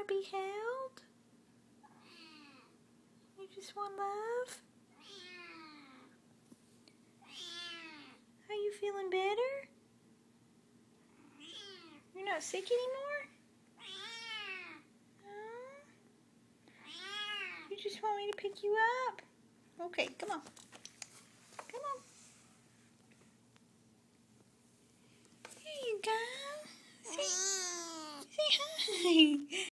to be held? You just want love? Are you feeling better? You're not sick anymore? You just want me to pick you up? Okay, come on. Come on. There you go. Say hi.